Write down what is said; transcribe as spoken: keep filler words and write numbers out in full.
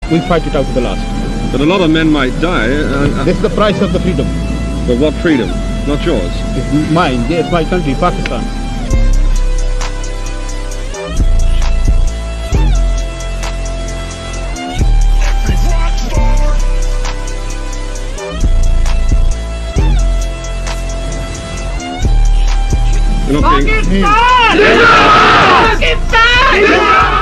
we fight it out to the last. But a lot of men might die. Uh, This is the price of the freedom. but what freedom? Not yours. It's mine. Yes, my country, Pakistan. You're not being... Pakistan! Pakistan!